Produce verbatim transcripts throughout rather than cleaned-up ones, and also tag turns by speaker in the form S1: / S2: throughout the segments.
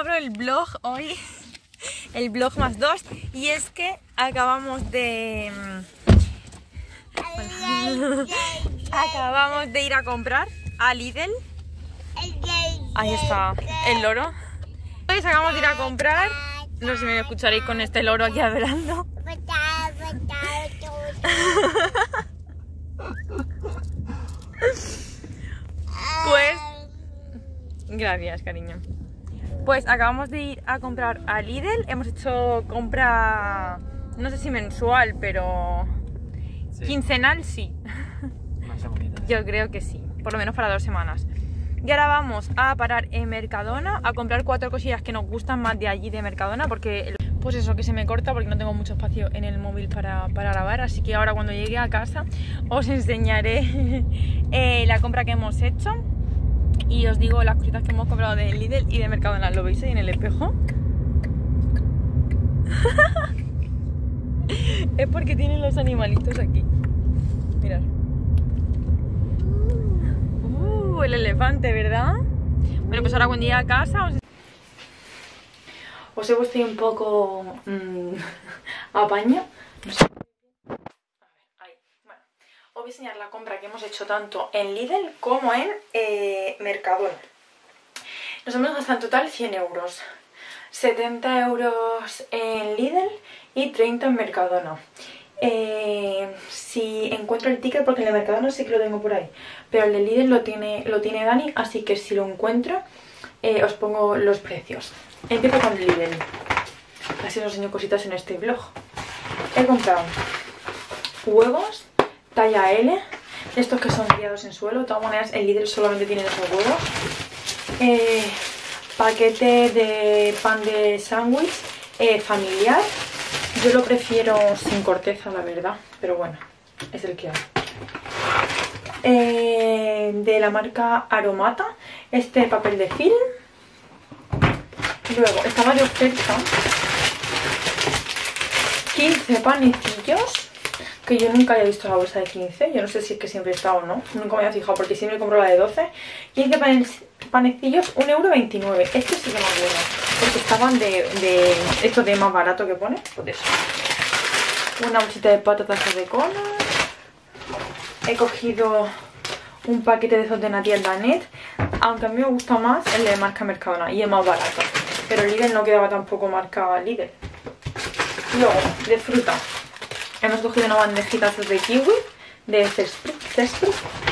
S1: abro el vlog hoy, el vlog más dos, y es que acabamos de... acabamos de ir a comprar a Lidl. Ahí está el loro. Pues acabamos de ir a comprar, no sé si me escucharéis con este loro aquí hablando. Pues... gracias, cariño. Pues acabamos de ir a comprar a Lidl. Hemos hecho compra, no sé si mensual, pero sí. Quincenal sí. Yo creo que sí, por lo menos para dos semanas. Y ahora vamos a parar en Mercadona a comprar cuatro cosillas que nos gustan más de allí de Mercadona, porque pues eso, que se me corta porque no tengo mucho espacio en el móvil para, para grabar. Así que ahora cuando llegue a casa os enseñaré eh, la compra que hemos hecho y os digo las cositas que hemos comprado de Lidl y de Mercadona. ¿Lo veis ahí en el espejo? Es porque tienen los animalitos aquí. Mirad. Uh, el elefante, ¿verdad? Bueno, pues ahora cuando llegue a casa os... os he puesto un poco mmm, apaño. No sé. A ver, ahí. Bueno, os voy a enseñar la compra que hemos hecho tanto en Lidl como en eh, Mercadona. Nos hemos gastado en total cien euros. setenta euros en Lidl y treinta en Mercadona. Eh, si encuentro el ticket, porque en el Mercadona sí que lo tengo por ahí, pero el de Lidl lo tiene, lo tiene Dani, así que si lo encuentro eh, os pongo los precios. Empiezo con Lidl, así os enseño cositas en este vlog. He comprado huevos talla L, estos que son criados en suelo. De todas maneras el Lidl solamente tiene esos huevos. eh, Paquete de pan de sándwich eh, familiar. Yo lo prefiero sin corteza, la verdad, pero bueno, es el que hay. Eh, de la marca Aromata, este papel de film. Luego, estaba de oferta quince panecillos, que yo nunca había visto la bolsa de quince. Yo no sé si es que siempre está o no, nunca me había fijado porque siempre compro la de doce. quince panecillos, un euro veintinueve. Estos sí que me acuerdo, porque estaban de, de esto de más barato que pone, pues eso. Una bolsita de patatas de cono. He cogido un paquete de esos de Natia Danet, aunque a mí me gusta más el de marca Mercadona y es más barato, pero Lidl no quedaba tampoco marca Lidl. Luego, de fruta, hemos cogido una bandejita de kiwi de Zespri,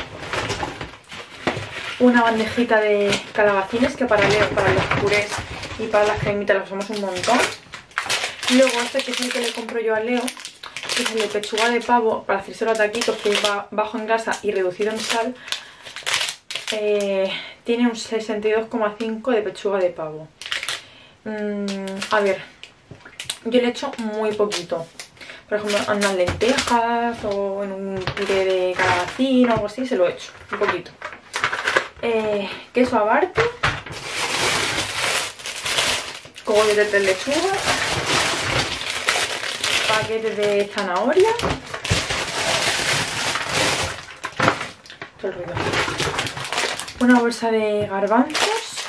S1: una bandejita de calabacines, que para Leo, para los purés y para las cremitas las usamos un montón. Luego este, que es el que le compro yo a Leo, que es el de pechuga de pavo para hacerse los taquitos, que va bajo en grasa y reducido en sal. Eh, tiene un sesenta y dos coma cinco de pechuga de pavo. Mm, a ver, yo le echo muy poquito. Por ejemplo, en unas lentejas o en un puré de calabacín o algo así, se lo echo un poquito. Eh, queso Abarty, cogolletes de lechuga, paquetes de zanahoria, todo el ruido, una bolsa de garbanzos,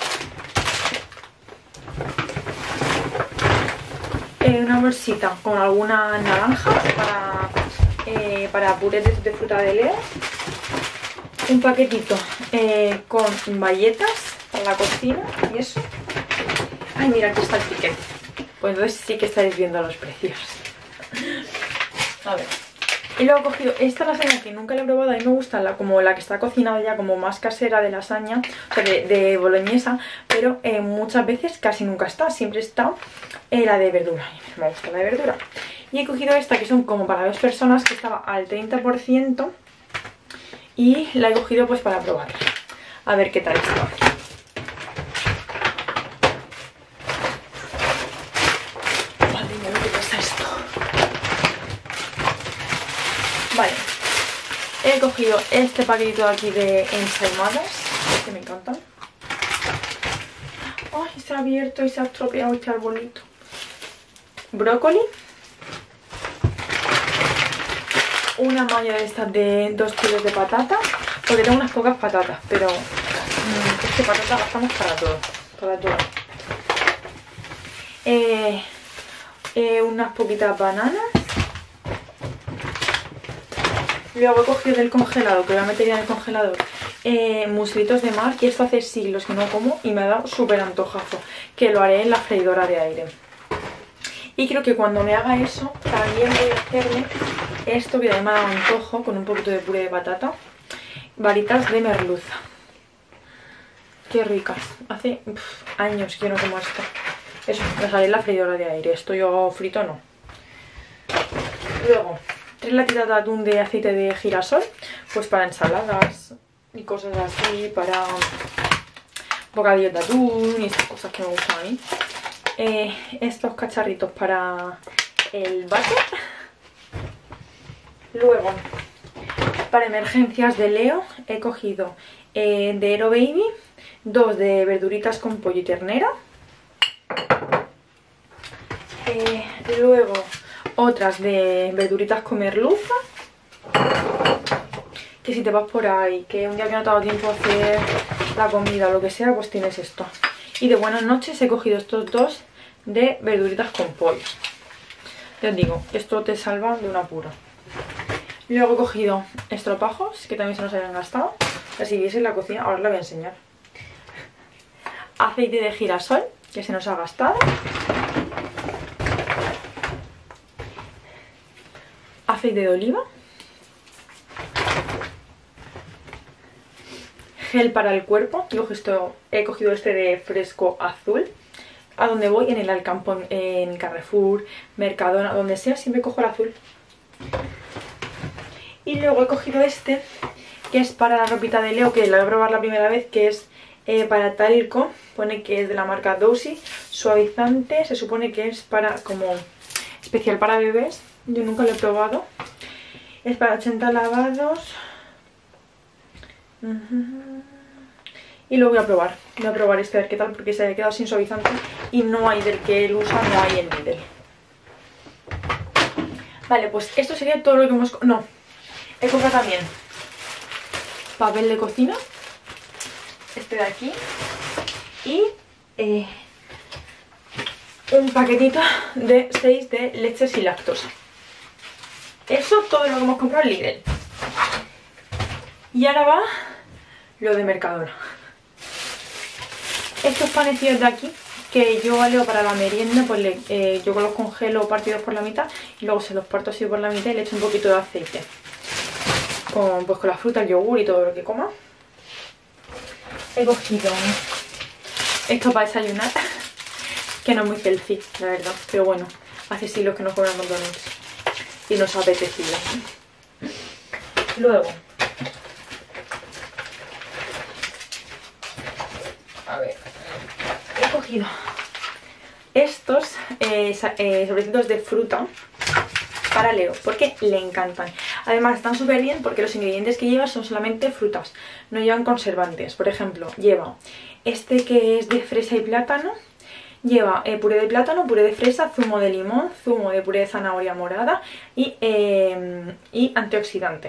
S1: eh, una bolsita con alguna naranja para, eh, para puré de, de fruta de Leo, un paquetito eh, con bayetas para la cocina y eso. Ay, mira, aquí está el ticket. Pues entonces sí que estáis viendo los precios. A ver. Y luego he cogido esta lasaña que nunca la he probado. A mí me gusta la, como la que está cocinada ya, como más casera de lasaña, o sea, de, de boloñesa, pero eh, muchas veces casi nunca está. Siempre está eh, la de verdura. Y me gusta la de verdura. Y he cogido esta que son como para dos personas, que estaba al treinta por ciento. Y la he cogido pues para probarla. A ver qué tal está. Madre mía, ¿qué pasa esto? Vale. He cogido este paquetito de aquí de ensaimadas, que me encantan. Ay, se ha abierto y se ha estropeado este arbolito. Brócoli. Una malla de estas de dos kilos de patata, porque tengo unas pocas patatas, pero mmm, es que patatas gastamos para todo, para todo. eh, eh, unas poquitas bananas. Luego he cogido del congelador, que voy a meter ya en el congelador, eh, muslitos de mar, que esto hace siglos que no como y me ha dado súper antojazo, que lo haré en la freidora de aire. Y creo que cuando me haga eso, también voy a hacerle esto que además me ha dado antojo, con un poquito de puré de patata, varitas de merluza. Qué ricas. Hace uf, años que no como esto. Eso, me sale en la freidora de aire. Esto yo frito no. Luego, tres latitas de atún de aceite de girasol, pues para ensaladas y cosas así, para bocadillos de atún y esas cosas que me gustan a mí. Eh, estos cacharritos para el váter. Luego, para emergencias de Leo, he cogido eh, de Hero Baby, dos de verduritas con pollo y ternera. Eh, luego, otras de verduritas con merluza. Que si te vas por ahí, que un día que no te ha dado tiempo a hacer la comida o lo que sea, pues tienes esto. Y de buenas noches he cogido estos dos de verduritas con pollo. Ya os digo, esto te salva de un apuro. Luego he cogido estropajos, que también se nos habían gastado. Así veis en la cocina, ahora os la voy a enseñar. Aceite de girasol, que se nos ha gastado. Aceite de oliva. Gel para el cuerpo. Yo esto, he cogido este de Fresco Azul. A donde voy, en el Alcampón, en Carrefour, Mercadona, donde sea, siempre cojo el azul. Y luego he cogido este, que es para la ropita de Leo, que la voy a probar la primera vez, que es eh, para talco. Pone que es de la marca Dosi, suavizante, se supone que es para como especial para bebés. Yo nunca lo he probado. Es para ochenta lavados. Uh-huh. Y lo voy a probar. Voy a probar este a ver qué tal, porque se había quedado sin suavizante y no hay del que él usa, no hay en Lidl. Vale, pues esto sería todo lo que hemos... No, he comprado también papel de cocina, este de aquí, y eh, un paquetito de seis de leche sin lactosa. Eso todo lo que hemos comprado en Lidl. Y ahora va lo de Mercadona. Estos panecillos de aquí, que yo valeo para la merienda, pues le, eh, yo los congelo partidos por la mitad y luego se los parto así por la mitad y le echo un poquito de aceite. Con, pues con la fruta, el yogur y todo lo que coma. He cogido esto para desayunar, que no es muy healthy, la verdad, pero bueno, hace siglos que no comemos McDonald's y nos ha apetecido. Luego, a ver, he cogido estos eh, eh, sobrecitos de fruta para Leo, porque le encantan. Además están súper bien porque los ingredientes que lleva son solamente frutas, no llevan conservantes. Por ejemplo, lleva este que es de fresa y plátano, lleva eh, puré de plátano, puré de fresa, zumo de limón, zumo de puré de zanahoria morada y, eh, y antioxidante.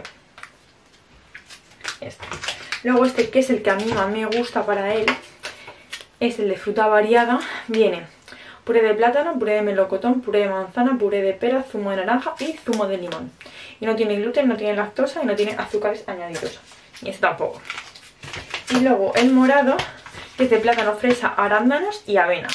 S1: Este. Luego este, que es el que a mí más me gusta para él, es el de fruta variada. Viene puré de plátano, puré de melocotón, puré de manzana, puré de pera, zumo de naranja y zumo de limón. Y no tiene gluten, no tiene lactosa y no tiene azúcares añadidos. Y este tampoco. Y luego el morado, que es de plátano, fresa, arándanos y avena.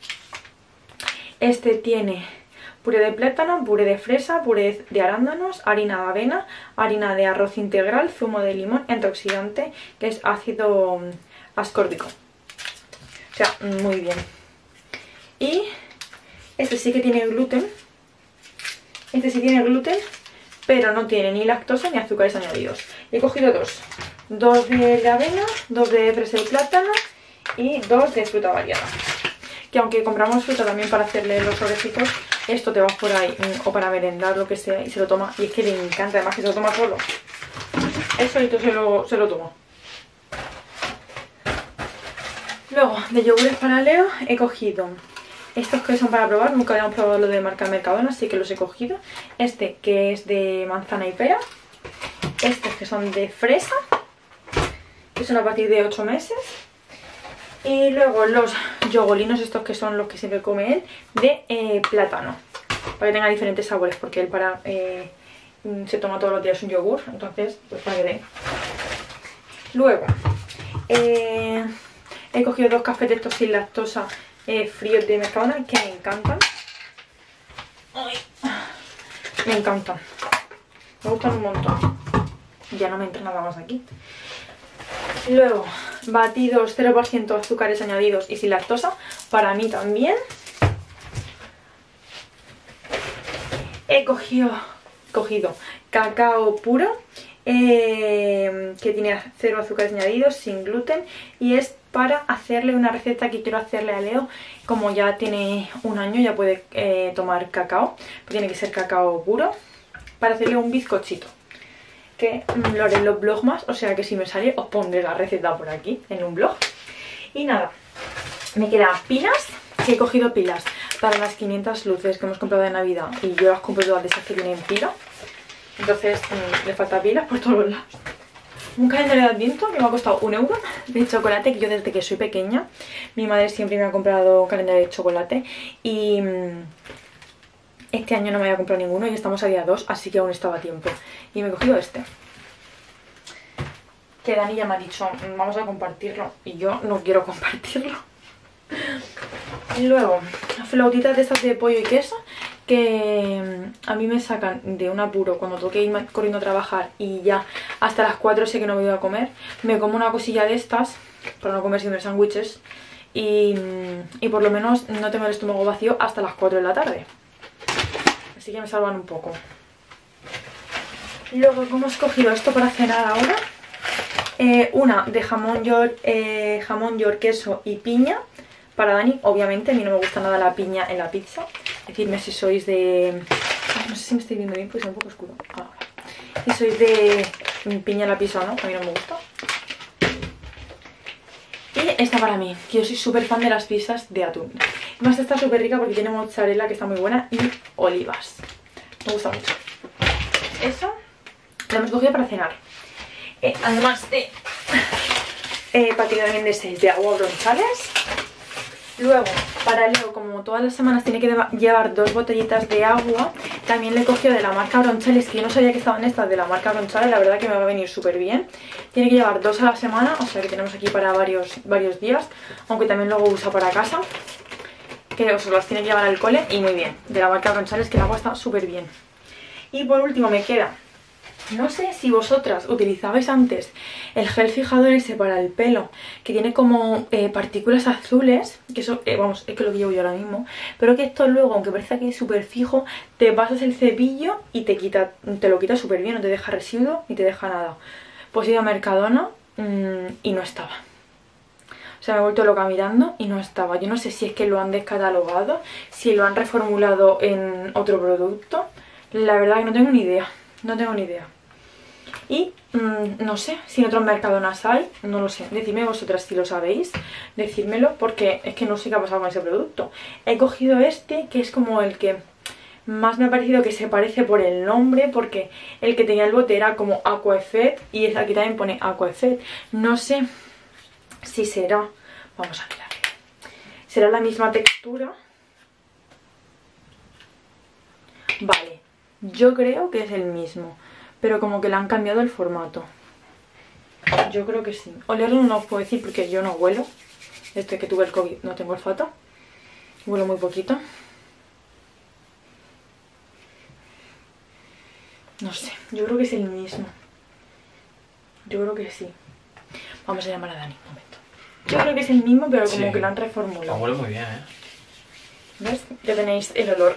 S1: Este tiene puré de plátano, puré de fresa, puré de arándanos, harina de avena, harina de arroz integral, zumo de limón, antioxidante, que es ácido ascórbico. O sea, muy bien. Y este sí que tiene gluten. Este sí tiene gluten, pero no tiene ni lactosa ni azúcares añadidos. He cogido dos. Dos de avena, dos de fresa y plátano y dos de fruta variada. Que aunque compramos fruta también para hacerle los sobrecitos, esto te vas por ahí o para merendar, lo que sea, y se lo toma. Y es que le encanta, además que se lo toma solo. Él solito se lo, se lo toma. Luego, de yogures para Leo, he cogido estos que son para probar. Nunca habíamos probado lo de marca Mercadona, así que los he cogido. Este que es de manzana y pera. Estos que son de fresa, que son a partir de ocho meses. Y luego los yogolinos, estos que son los que siempre come él, de eh, plátano, para que tenga diferentes sabores, porque él para eh, se toma todos los días un yogur, entonces pues para que dé. Luego eh, he cogido dos cafés de estos sin lactosa eh, fríos de Mercadona, que me encantan. Ay, me encantan, me gustan un montón. Ya no me entra nada más aquí. Luego, batidos cero por ciento azúcares añadidos y sin lactosa, para mí también. He cogido, cogido cacao puro, eh, que tiene cero azúcares añadidos, sin gluten, y es para hacerle una receta que quiero hacerle a Leo. Como ya tiene un año, ya puede eh, tomar cacao, pero tiene que ser cacao puro, para hacerle un bizcochito, que lo haré en los vlogs más, o sea que si me sale os pondré la receta por aquí en un vlog. Y nada, me quedan pilas, que he cogido pilas para las quinientas luces que hemos comprado de Navidad, y yo las compro todas de esas que tienen pila, entonces mmm, le falta pilas por todos lados. Un calendario de Adviento que me ha costado un euro de chocolate, que yo desde que soy pequeña mi madre siempre me ha comprado un calendario de chocolate, y mmm, este año no me había comprado ninguno y estamos a día dos, así que aún estaba a tiempo. Y me he cogido este, que Dani ya me ha dicho, vamos a compartirlo, y yo no quiero compartirlo. Y luego, flautitas de estas de pollo y queso, que a mí me sacan de un apuro cuando tengo que ir corriendo a trabajar y ya hasta las cuatro sé que no voy a comer. Me como una cosilla de estas, para no comer siempre sándwiches, y, y por lo menos no tengo el estómago vacío hasta las cuatro de la tarde. Así que me salvan un poco. Luego, ¿cómo he escogido esto para cenar ahora? Eh, una de jamón york, eh, jamón york, queso y piña para Dani. Obviamente a mí no me gusta nada la piña en la pizza. Decidme si sois de... Ay, no sé si me estoy viendo bien porque es un poco oscuro. Ahora. Si sois de piña en la pizza o no, a mí no me gusta. Y esta para mí, que yo soy súper fan de las pizzas de atún. Además está súper rica porque tiene mozzarella, que está muy buena, y olivas. Me gusta mucho. Eso lo hemos cogido para cenar. Eh, además de eh, paquete también de seis de agua bronchales. Luego, para Leo, como todas las semanas tiene que llevar dos botellitas de agua, también le he cogido de la marca Bronchales, que yo no sabía que estaban estas de la marca Bronchales, la verdad que me va a venir súper bien. Tiene que llevar dos a la semana, o sea que tenemos aquí para varios, varios días, aunque también luego usa para casa, que os las tiene que llevar al cole, y muy bien, de la marca Bronchales, que el agua está súper bien. Y por último me queda... No sé si vosotras utilizabais antes el gel fijador ese para el pelo, que tiene como eh, partículas azules, que eso, eh, vamos, es que lo que llevo yo ahora mismo, pero que esto luego, aunque parece que es súper fijo, te pasas el cepillo y te quita, te lo quita súper bien, no te deja residuo ni te deja nada. Pues he ido a Mercadona mmm, y no estaba. O sea, me he vuelto loca mirando y no estaba. Yo no sé si es que lo han descatalogado, si lo han reformulado en otro producto. La verdad que no tengo ni idea, no tengo ni idea. Y mmm, no sé si en otros Mercadonas hay, no lo sé. Decidme vosotras si lo sabéis, decídmelo, porque es que no sé qué ha pasado con ese producto. He cogido este, que es como el que más me ha parecido que se parece por el nombre, porque el que tenía el bote era como Aqua Effect y aquí también pone Aqua Effect. No sé si será, vamos a mirar, será la misma textura. Vale, yo creo que es el mismo, pero como que le han cambiado el formato. Yo creo que sí. Olerlo no os puedo decir porque yo no huelo. Desde que tuve el COVID no tengo olfato. Huelo muy poquito. No sé, yo creo que es el mismo. Yo creo que sí. Vamos a llamar a Dani un momento. Yo creo que es el mismo, pero como sí, que lo han reformulado.
S2: Huele muy bien, ¿eh?
S1: ¿Ves? Ya tenéis el olor.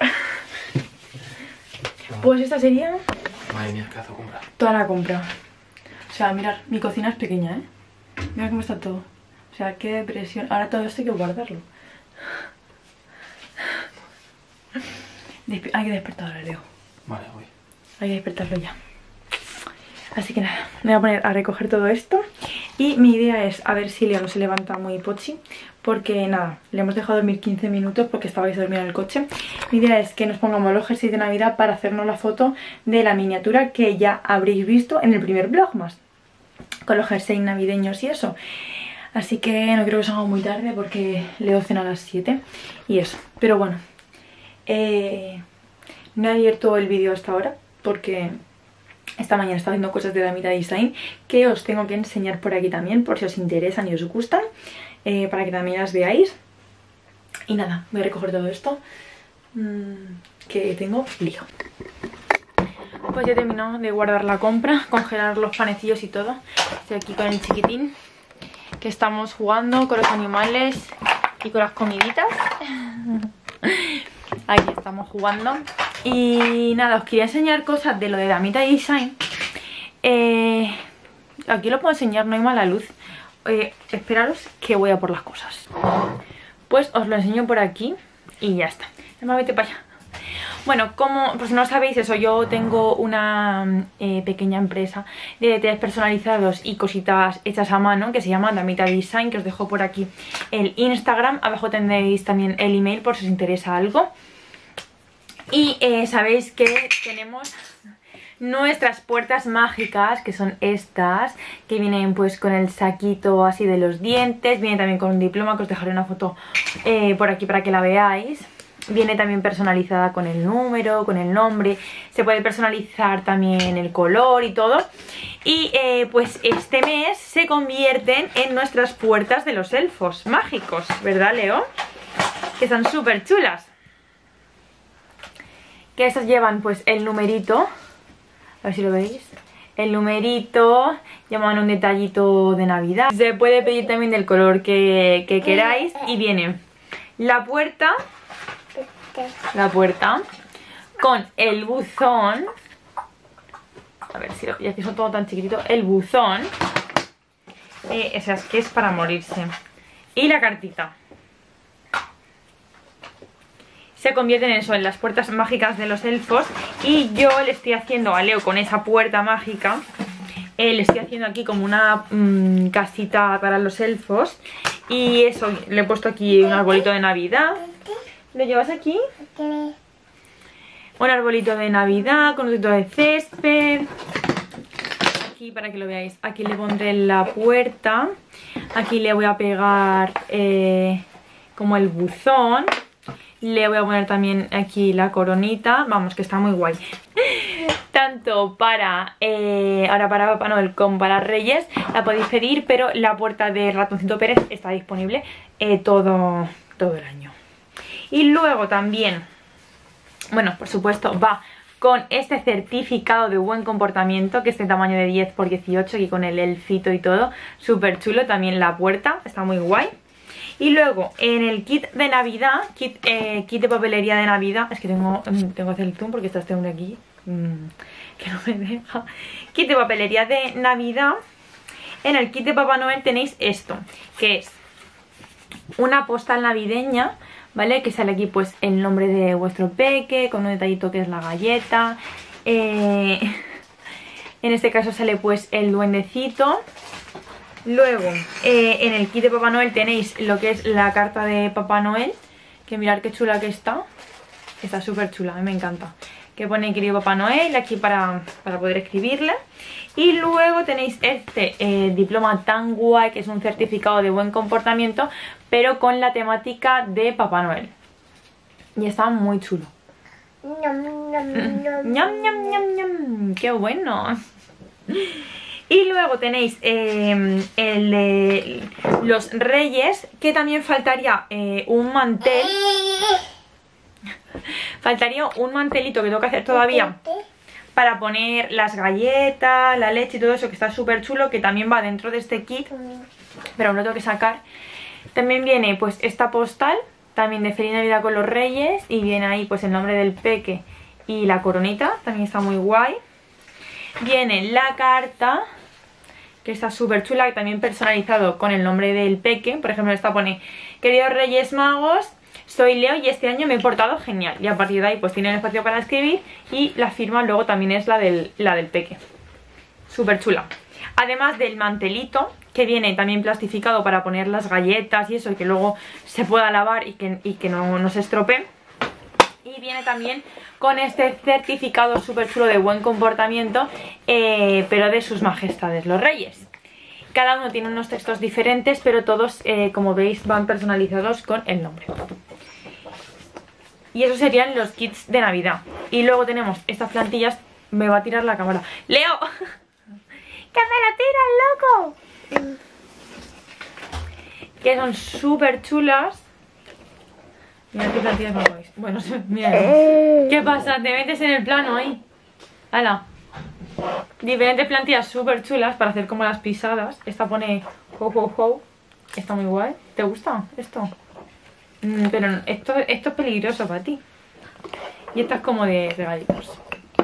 S1: Pues esta sería...
S2: Madre mía, qué hace compra.
S1: Toda la compra. O sea, mirad, mi cocina es pequeña, ¿eh? Mira cómo está todo. O sea, qué depresión. Ahora todo esto hay que guardarlo. Despe hay que despertarlo, Leo.
S2: Vale, voy.
S1: Hay que despertarlo ya. Así que nada, me voy a poner a recoger todo esto. Y mi idea es a ver si Leo no se levanta muy pochi, porque nada, le hemos dejado dormir quince minutos porque estabais dormidos en el coche. Mi idea es que nos pongamos los jerseys de Navidad para hacernos la foto de la miniatura que ya habréis visto en el primer vlogmas, con los jerseys navideños y eso. Así que no creo que salga muy tarde porque Leo cena a las siete y eso. Pero bueno, eh, no he abierto el vídeo hasta ahora porque esta mañana estaba haciendo cosas de Damita Design que os tengo que enseñar por aquí también, por si os interesan y os gustan, eh, para que también las veáis. Y nada, voy a recoger todo esto, mmm, que tengo lío. Pues ya he terminado de guardar la compra, congelar los panecillos y todo. Estoy aquí con el chiquitín, que estamos jugando con los animales y con las comiditas. Aquí estamos jugando. Y nada, os quería enseñar cosas de lo de Damita Design. eh, Aquí lo puedo enseñar, no hay mala luz. eh, Esperaros que voy a por las cosas. Pues os lo enseño por aquí y ya está. Además, vete para allá. Bueno, como pues no sabéis eso, yo tengo una eh, pequeña empresa de detalles personalizados y cositas hechas a mano que se llama Damita Design, que os dejo por aquí el Instagram. Abajo tendréis también el email por si os interesa algo. Y eh, sabéis que tenemos nuestras puertas mágicas, que son estas, que vienen pues con el saquito así de los dientes. Viene también con un diploma, que os dejaré una foto eh, por aquí para que la veáis. Viene también personalizada con el número, con el nombre. Se puede personalizar también el color y todo. Y eh, pues este mes se convierten en nuestras puertas de los elfos mágicos, ¿verdad, Leo? Que están súper chulas. Que estas llevan pues el numerito, a ver si lo veis, el numerito, llevan un detallito de Navidad. Se puede pedir también del color que, que queráis. Y viene la puerta, la puerta con el buzón, a ver si lo, ya que son todo tan chiquitito, el buzón, eh, o sea, es que es para morirse, y la cartita. Se convierten en eso, en las puertas mágicas de los elfos. Y yo le estoy haciendo a Leo con esa puerta mágica, eh, le estoy haciendo aquí como una mmm, casita para los elfos. Y eso, le he puesto aquí un arbolito de Navidad. ¿Lo llevas aquí? Un arbolito de Navidad con un trocito de césped. Aquí para que lo veáis, aquí le pondré la puerta. Aquí le voy a pegar eh, como el buzón. Le voy a poner también aquí la coronita. Vamos, que está muy guay. Tanto para eh, ahora para Papá Noel como para Reyes la podéis pedir, pero la puerta de Ratoncito Pérez está disponible eh, todo, todo el año. Y luego también, bueno, por supuesto, va con este certificado de buen comportamiento, que es de tamaño de diez por dieciocho, aquí con el elfito y todo. Súper chulo también la puerta, está muy guay. Y luego en el kit de Navidad, kit, eh, kit de papelería de Navidad, es que tengo, tengo que hacer el zoom porque está este hombre aquí mmm, que no me deja. Kit de papelería de Navidad. En el kit de Papá Noel tenéis esto, que es una postal navideña, ¿vale? Que sale aquí pues el nombre de vuestro peque, con un detallito que es la galleta. Eh, en este caso sale pues el duendecito. Luego, eh, en el kit de Papá Noel tenéis lo que es la carta de Papá Noel, que mirad qué chula que está. Está súper chula, a mí me encanta. Que pone querido Papá Noel aquí para, para poder escribirle. Y luego tenéis este eh, diploma tan guay, que es un certificado de buen comportamiento, pero con la temática de Papá Noel. Y está muy chulo. Ñam, ñam, ñam, ñam. ¡Qué bueno! Y luego tenéis eh, el de los Reyes, que también faltaría eh, un mantel. Faltaría un mantelito que tengo que hacer todavía para poner las galletas, la leche y todo eso, que está súper chulo, que también va dentro de este kit, pero aún lo tengo que sacar. También viene pues esta postal, también de Feliz Navidad con los Reyes, y viene ahí pues el nombre del peque y la coronita, también está muy guay. Viene la carta, que está súper chula, que también personalizado con el nombre del peque. Por ejemplo, esta pone: queridos Reyes Magos, soy Leo y este año me he portado genial. Y a partir de ahí pues tiene el espacio para escribir, y la firma luego también es la del, la del peque. Súper chula. Además del mantelito, que viene también plastificado para poner las galletas y eso, y que luego se pueda lavar y que, y que no, no se estropee. Y viene también con este certificado súper chulo de buen comportamiento, eh, pero de sus majestades los Reyes. Cada uno tiene unos textos diferentes, pero todos, eh, como veis, van personalizados con el nombre. Y esos serían los kits de Navidad. Y luego tenemos estas plantillas. Me va a tirar la cámara. ¡Leo! ¡Que me la tiras, loco! Que son súper chulas. Mirad qué plantillas me vais. Bueno, mirad. ¿Qué pasa? Te metes en el plano ahí. ¡Hala! Diferentes plantillas súper chulas para hacer como las pisadas. Esta pone ho ho ho. Está muy guay. ¿Te gusta esto? Mm, pero esto, esto es peligroso para ti. Y esta es como de regalitos.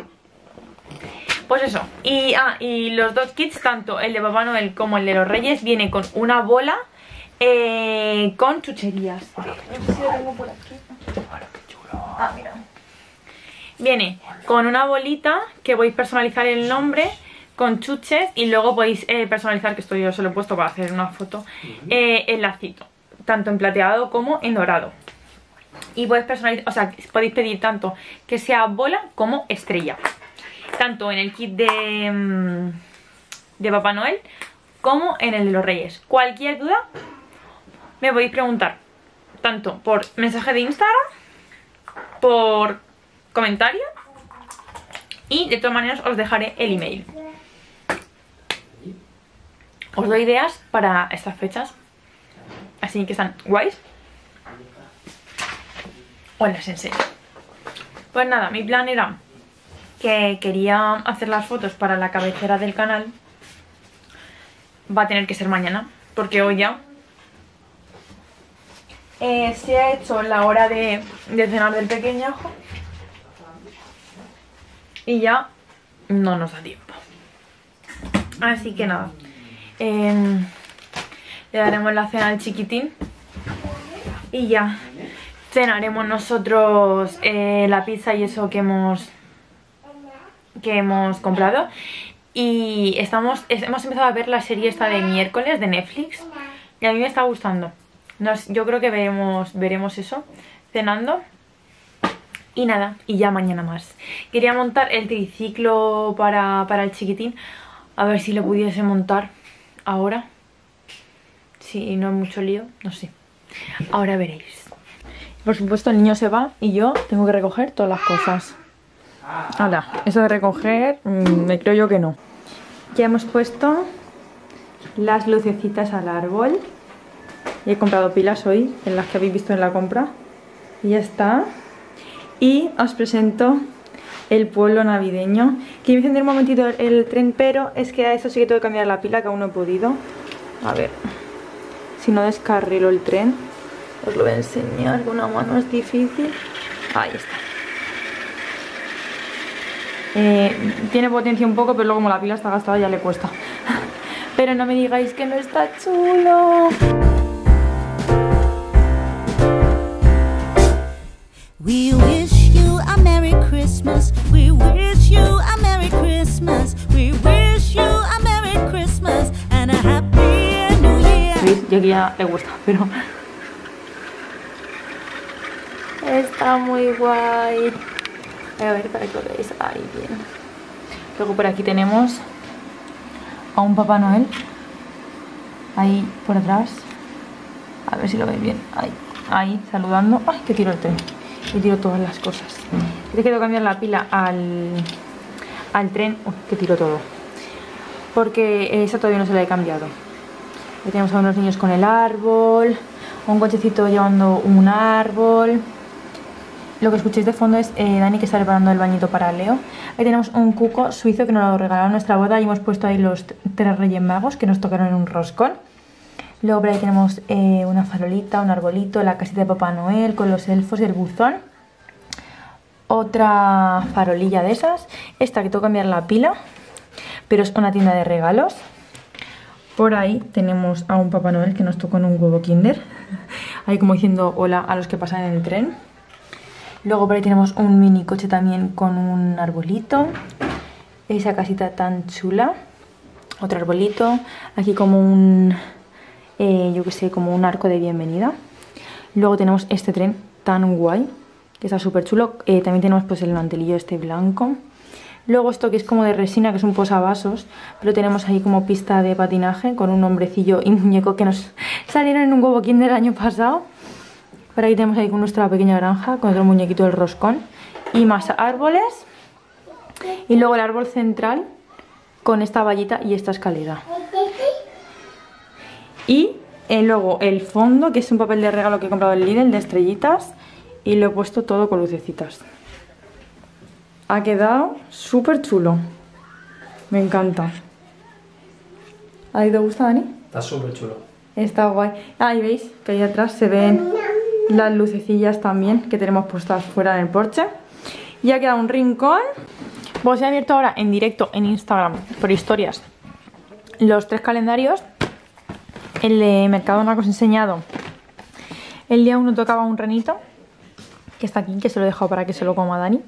S1: Pues eso. Y, ah, y los dos kits, tanto el de Papá Noel como el de los Reyes, viene con una bola eh, con chucherías. No sé si lo tengo por aquí. Ah, mira. Viene con una bolita que podéis personalizar el nombre con chuches y luego podéis eh, personalizar, que esto yo se lo he puesto para hacer una foto, eh, el lacito, tanto en plateado como en dorado. Y podéis personalizar, o sea, podéis pedir tanto que sea bola como estrella, tanto en el kit de, de Papá Noel como en el de los Reyes. Cualquier duda me podéis preguntar, tanto por mensaje de Instagram, por comentario, y de todas maneras os dejaré el email. Os doy ideas para estas fechas, así que están guays. Os las enseño. Pues nada, mi plan era que quería hacer las fotos para la cabecera del canal. Va a tener que ser mañana, porque hoy ya eh, se ha hecho la hora de, de cenar del pequeñajo y ya no nos da tiempo. Así que nada, eh, le daremos la cena al chiquitín y ya cenaremos nosotros eh, la pizza y eso que hemos que hemos comprado. Y estamos hemos empezado a ver la serie esta de miércoles de Netflix y a mí me está gustando. Nos, yo creo que veremos, veremos eso cenando. Y nada, y ya mañana más. Quería montar el triciclo para, para el chiquitín. A ver si lo pudiese montar ahora. Si no hay mucho lío, no sé. Ahora veréis. Por supuesto el niño se va y yo tengo que recoger todas las cosas. Hala, eso de recoger, mmm, me creo yo que no. Ya hemos puesto las lucecitas al árbol. Y he comprado pilas hoy, en las que habéis visto en la compra. Y ya está. Y os presento el pueblo navideño. Quiero encender un momentito el, el tren, pero es que a eso sí que tengo que cambiar la pila, que aún no he podido. A ver, si no descarrilo el tren, os lo voy a enseñar, con una mano es difícil. Ahí está. Eh, tiene potencia un poco, pero luego como la pila está gastada ya le cuesta. Pero no me digáis que no está chulo.
S3: We wish you a Merry Christmas. We wish you a Merry Christmas. We wish you a Merry Christmas and a Happy New Year.
S1: ¿Veis? Yo que ya le gusta, pero está muy guay. A ver, para que lo veáis ahí bien. Luego por aquí tenemos a un Papá Noel. Ahí por atrás. A ver si lo veis bien. Ahí, ahí saludando. Ay, que tiro el tren. Y tiro todas las cosas. He querido cambiar la pila al, al tren. Uy, que tiro todo. Porque esa todavía no se la he cambiado. Ahí tenemos a unos niños con el árbol. Un cochecito llevando un árbol. Lo que escuchéis de fondo es eh, Dani, que está preparando el bañito para Leo. Ahí tenemos un cuco suizo que nos lo regalaron en nuestra boda y hemos puesto ahí los tres Reyes Magos que nos tocaron en un roscón. Luego por ahí tenemos eh, una farolita, un arbolito, la casita de Papá Noel con los elfos y el buzón. Otra farolilla de esas. Esta que tengo que cambiar la pila, pero es una tienda de regalos. Por ahí tenemos a un Papá Noel que nos tocó en un huevo Kinder. Ahí como diciendo hola a los que pasan en el tren. Luego por ahí tenemos un mini coche también con un arbolito. Esa casita tan chula. Otro arbolito. Aquí como un, eh, yo que sé, como un arco de bienvenida. Luego tenemos este tren tan guay, que está súper chulo. Eh, también tenemos pues el mantelillo este blanco. Luego esto que es como de resina, que es un posavasos, pero tenemos ahí como pista de patinaje con un hombrecillo y muñeco que nos salieron en un huevo Kinder del año pasado. Por ahí tenemos ahí con nuestra pequeña granja, con otro muñequito del roscón. Y más árboles. Y luego el árbol central con esta vallita y esta escalera. Y eh, luego el fondo, que es un papel de regalo que he comprado en Lidl de estrellitas. Y lo he puesto todo con lucecitas. Ha quedado súper chulo. Me encanta. ¿A ti te gusta, Dani?
S2: Está súper chulo.
S1: Está guay. Ah, y veis que ahí atrás se ven las lucecillas también que tenemos puestas fuera en el porche. Y ha quedado un rincón. Pues he abierto ahora en directo en Instagram por historias los tres calendarios. El de Mercadona que os he enseñado. El día uno tocaba un renito, que está aquí, que se lo he dejado para que se lo coma Dani.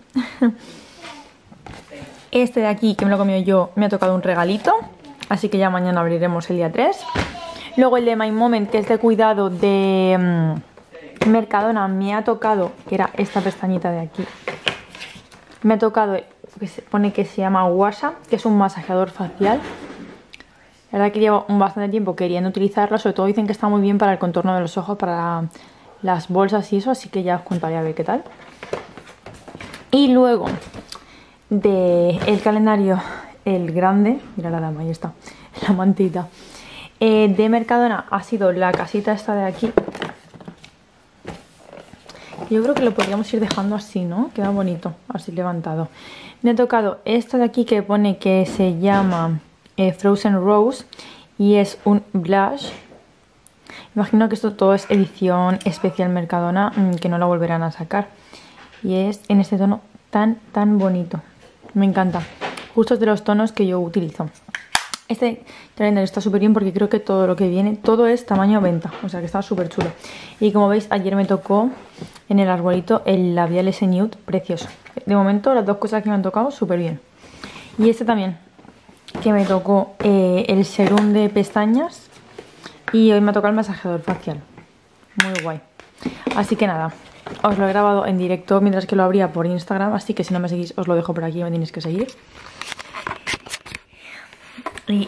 S1: Este de aquí, que me lo he comido yo, me ha tocado un regalito. Así que ya mañana abriremos el día tres. Luego el de My Moment, que es de cuidado de um, Mercadona, me ha tocado, que era esta pestañita de aquí. Me ha tocado, que se pone que se llama Washa, que es un masajeador facial. La verdad que llevo bastante tiempo queriendo utilizarlo. Sobre todo dicen que está muy bien para el contorno de los ojos, para las bolsas y eso. Así que ya os contaré a ver qué tal. Y luego del calendario, el grande, mira la dama, ahí está, la mantita, eh, de Mercadona ha sido la casita esta de aquí. Yo creo que lo podríamos ir dejando así, ¿no? Queda bonito, así levantado. Me ha tocado esto de aquí que pone que se llama eh, Frozen Rose y es un blush. Imagino que esto todo es edición especial Mercadona, que no la volverán a sacar. Y es en este tono tan, tan bonito. Me encanta. Justo es de los tonos que yo utilizo. Este calendario está súper bien porque creo que todo lo que viene, todo es tamaño venta. O sea que está súper chulo. Y como veis, ayer me tocó en el arbolito el labial ese nude precioso. De momento las dos cosas que me han tocado súper bien. Y este también, que me tocó eh, el serum de pestañas. Y hoy me ha tocado el masajeador facial. Muy guay. Así que nada, os lo he grabado en directo mientras que lo abría por Instagram. Así que si no me seguís os lo dejo por aquí, me tenéis que seguir. Y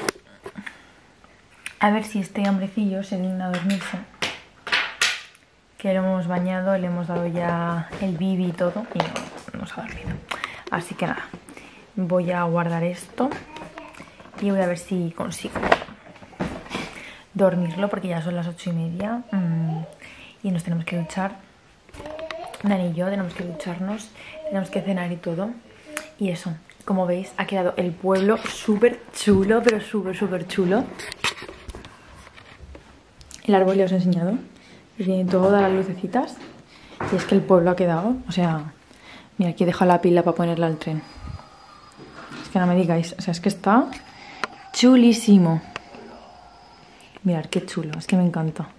S1: a ver si este hombrecillo se digna a dormirse. Que lo hemos bañado, le hemos dado ya el bibi y todo y no, no se ha dormido. Así que nada, voy a guardar esto y voy a ver si consigo dormirlo porque ya son las ocho y media mmm, y nos tenemos que duchar. Dani y yo tenemos que ducharnos, tenemos que cenar y todo. Y eso, como veis, ha quedado el pueblo súper chulo, pero súper, súper chulo. El árbol ya os he enseñado. Y tiene todas las lucecitas. Y es que el pueblo ha quedado, o sea, mira, aquí he dejado la pila para ponerla al tren. Es que no me digáis, o sea, es que está chulísimo. Mirad qué chulo, es que me encanta.